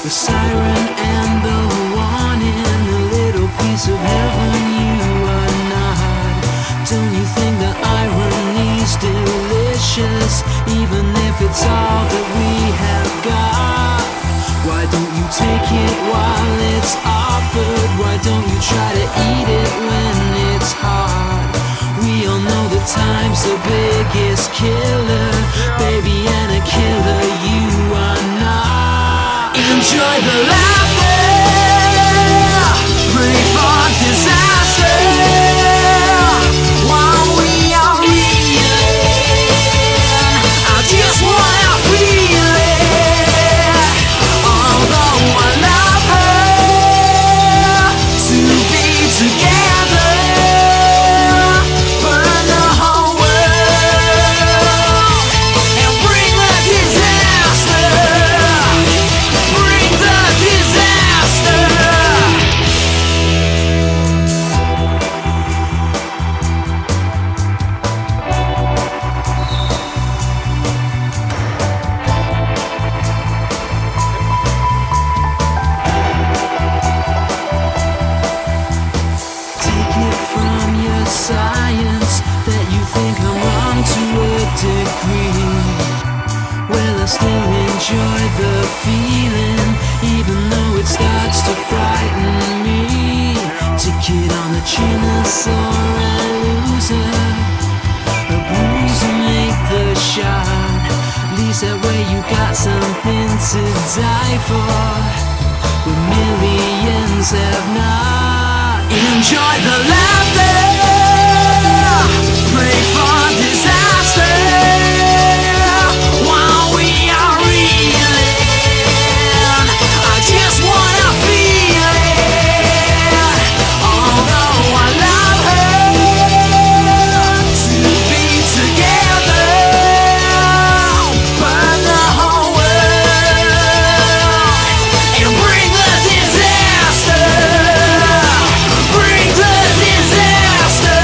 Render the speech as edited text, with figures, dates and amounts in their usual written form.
The siren and the warning, a little piece of heaven you are not. Don't you think the irony's delicious, even if it's all that we have got? Why don't you take it while it's offered? Why don't you try to eat it when it's hard? We all know that time's the biggest killer, baby, and a killer you are not. Enjoy the laughter, pray for disaster, while we are reeling. I just wanna feel it, although I love her, to be together, burn the whole world, and bring the disaster, bring the disaster. Take it from your science that you think I'm wrong to a degree. Well, I still enjoy the feeling, even though it starts to frighten me. Ticket on the chin, a sore a loser, a bruiser make the shot. At least that way you got something to die for, but millions have not. Enjoy the laughter, pray for disaster, while we are reeling. I just wanna feel it, although I love her, to be together, burn the whole world, and bring the disaster, bring the disaster.